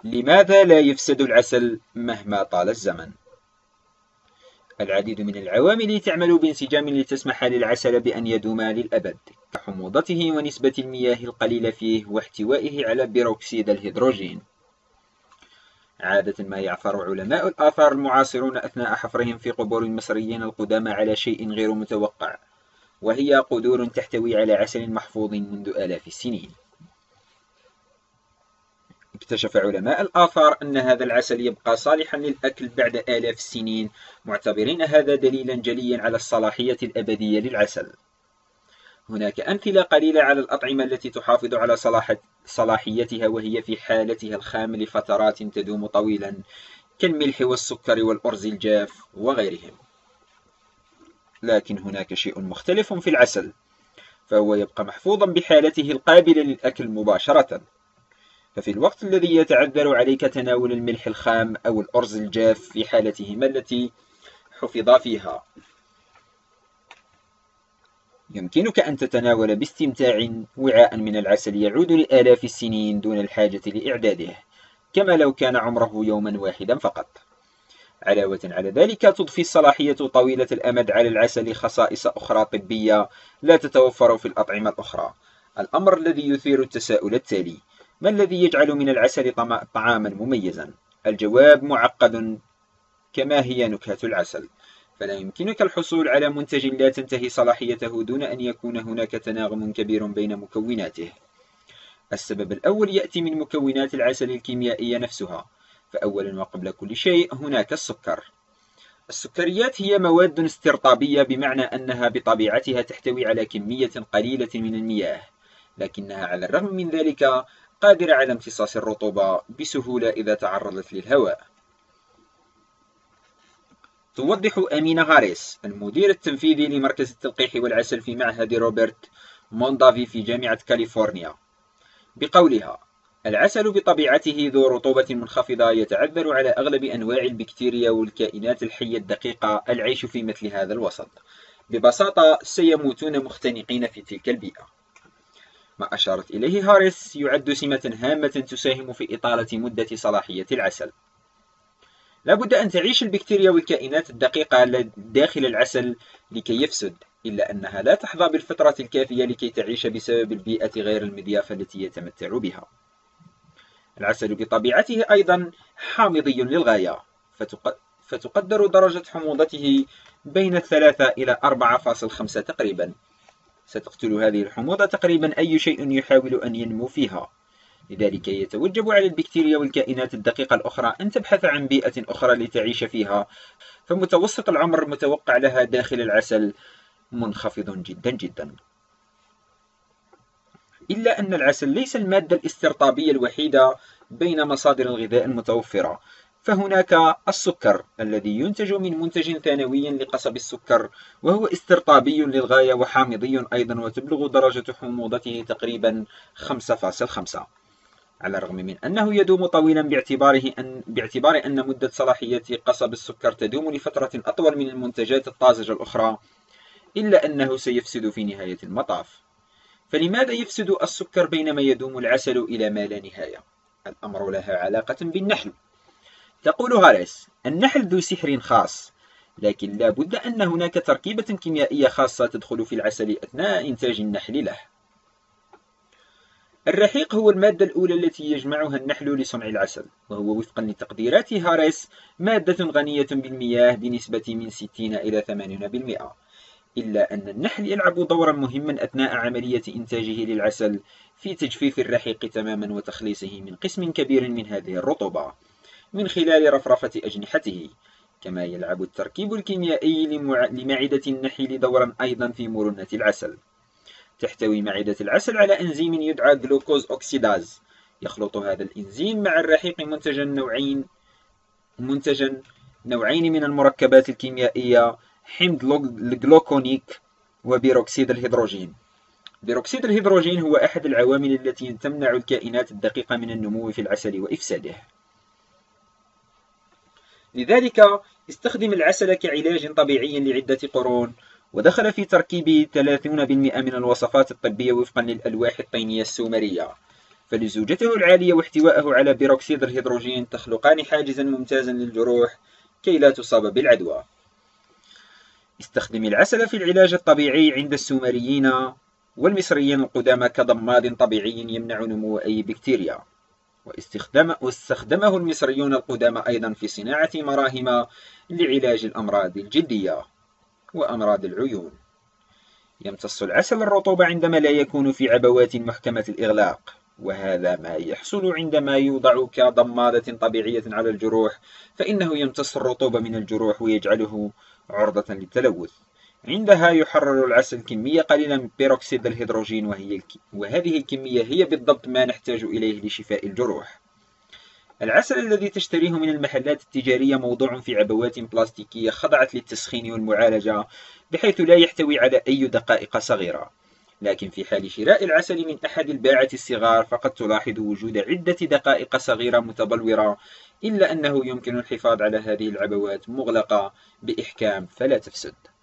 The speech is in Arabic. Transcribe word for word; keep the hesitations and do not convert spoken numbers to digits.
لماذا لا يفسد العسل مهما طال الزمن؟ العديد من العوامل تعمل بانسجام لتسمح للعسل بأن يدوم للأبد، كحموضته ونسبة المياه القليلة فيه واحتوائه على بيروكسيد الهيدروجين. عادة ما يعثر علماء الآثار المعاصرون أثناء حفرهم في قبور المصريين القدامى على شيء غير متوقع، وهي قدور تحتوي على عسل محفوظ منذ آلاف السنين. اكتشف علماء الآثار أن هذا العسل يبقى صالحا للأكل بعد آلاف السنين، معتبرين هذا دليلا جليا على الصلاحية الأبدية للعسل. هناك أمثلة قليلة على الأطعمة التي تحافظ على صلاحيتها وهي في حالتها الخام لفترات تدوم طويلا، كالملح والسكر والأرز الجاف وغيرهم. لكن هناك شيء مختلف في العسل، فهو يبقى محفوظا بحالته القابلة للأكل مباشرة. ففي الوقت الذي يتعذر عليك تناول الملح الخام أو الأرز الجاف في حالتهما التي حفظا فيها، يمكنك أن تتناول باستمتاع وعاء من العسل يعود لآلاف السنين دون الحاجة لإعداده، كما لو كان عمره يوما واحدا فقط. علاوة على ذلك، تضفي الصلاحية طويلة الأمد على العسل خصائص أخرى طبية لا تتوفر في الأطعمة الأخرى، الأمر الذي يثير التساؤل التالي: ما الذي يجعل من العسل طعاما مميزا؟ الجواب معقد كما هي نكهة العسل، فلا يمكنك الحصول على منتج لا تنتهي صلاحيته دون أن يكون هناك تناغم كبير بين مكوناته. السبب الأول يأتي من مكونات العسل الكيميائية نفسها، فأولا وقبل كل شيء هناك السكر. السكريات هي مواد استرطابية، بمعنى أنها بطبيعتها تحتوي على كمية قليلة من المياه، لكنها على الرغم من ذلك قادرة على امتصاص الرطوبة بسهولة إذا تعرضت للهواء. توضح أمينة هاريس، المدير التنفيذي لمركز التلقيح والعسل في معهد روبرت موندافي في جامعة كاليفورنيا، بقولها: العسل بطبيعته ذو رطوبة منخفضة يتعذر على أغلب أنواع البكتيريا والكائنات الحية الدقيقة العيش في مثل هذا الوسط. ببساطة سيموتون مختنقين في تلك البيئة. ما أشارت إليه هاريس يعد سمة هامة تساهم في إطالة مدة صلاحية العسل. لا بد أن تعيش البكتيريا والكائنات الدقيقة داخل العسل لكي يفسد، إلا أنها لا تحظى بالفترة الكافية لكي تعيش بسبب البيئة غير المضيافة التي يتمتع بها. العسل بطبيعته أيضا حامضي للغاية، فتقدر درجة حموضته بين ثلاثة إلى أربعة فاصلة خمسة تقريبا. ستقتل هذه الحموضة تقريبا أي شيء يحاول أن ينمو فيها، لذلك يتوجب على البكتيريا والكائنات الدقيقة الأخرى أن تبحث عن بيئة أخرى لتعيش فيها، فمتوسط العمر المتوقع لها داخل العسل منخفض جدا جدا. إلا أن العسل ليس المادة الاسترطابية الوحيدة بين مصادر الغذاء المتوفرة، فهناك السكر الذي ينتج من منتج ثانوي لقصب السكر، وهو استرطابي للغاية وحامضي أيضا، وتبلغ درجة حموضته تقريبا خمسة فاصلة خمسة. على الرغم من أنه يدوم طويلا باعتباره أن, باعتبار أن مدة صلاحية قصب السكر تدوم لفترة أطول من المنتجات الطازجة الأخرى، إلا أنه سيفسد في نهاية المطاف. فلماذا يفسد السكر بينما يدوم العسل إلى ما لا نهاية؟ الأمر لها علاقة بالنحل. تقول هاريس: النحل ذو سحر خاص، لكن لا بد أن هناك تركيبة كيميائية خاصة تدخل في العسل أثناء إنتاج النحل له. الرحيق هو المادة الأولى التي يجمعها النحل لصنع العسل، وهو وفقا لتقديرات هاريس مادة غنية بالمياه بنسبة من ستين إلى ثمانين بالمئة. إلا أن النحل يلعب دورا مهما أثناء عملية إنتاجه للعسل في تجفيف الرحيق تماما وتخليصه من قسم كبير من هذه الرطوبة من خلال رفرفة أجنحته. كما يلعب التركيب الكيميائي لمعدة النحل دورا أيضا في مرونة العسل. تحتوي معدة العسل على إنزيم يدعى جلوكوز أوكسيداز، يخلط هذا الإنزيم مع الرحيق منتجا نوعين منتجا نوعين من المركبات الكيميائية: حمض الجلوكونيك وبيروكسيد الهيدروجين. بيروكسيد الهيدروجين هو أحد العوامل التي تمنع الكائنات الدقيقة من النمو في العسل وإفساده. لذلك استخدم العسل كعلاج طبيعي لعدة قرون، ودخل في تركيبه ثلاثين بالمئة من الوصفات الطبية وفقا للألواح الطينية السومرية. فلزوجته العالية واحتواءه على بيروكسيد الهيدروجين تخلقان حاجزا ممتازا للجروح كي لا تصاب بالعدوى. استخدم العسل في العلاج الطبيعي عند السومريين والمصريين القدامى كضماد طبيعي يمنع نمو أي بكتيريا، واستخدمه المصريون القدامى أيضا في صناعة مراهم لعلاج الأمراض الجلدية وأمراض العيون. يمتص العسل الرطوبة عندما لا يكون في عبوات محكمة الإغلاق، وهذا ما يحصل عندما يوضع كضمادة طبيعية على الجروح، فإنه يمتص الرطوبة من الجروح ويجعله عرضة للتلوث. عندها يحرر العسل كمية قليلة من بيروكسيد الهيدروجين، وهي وهذه الكمية هي بالضبط ما نحتاج إليه لشفاء الجروح. العسل الذي تشتريه من المحلات التجارية موضوع في عبوات بلاستيكية خضعت للتسخين والمعالجة بحيث لا يحتوي على أي دقائق صغيرة، لكن في حال شراء العسل من أحد الباعة الصغار فقد تلاحظ وجود عدة دقائق صغيرة متبلورة، إلا أنه يمكن الحفاظ على هذه العبوات مغلقة بإحكام فلا تفسد.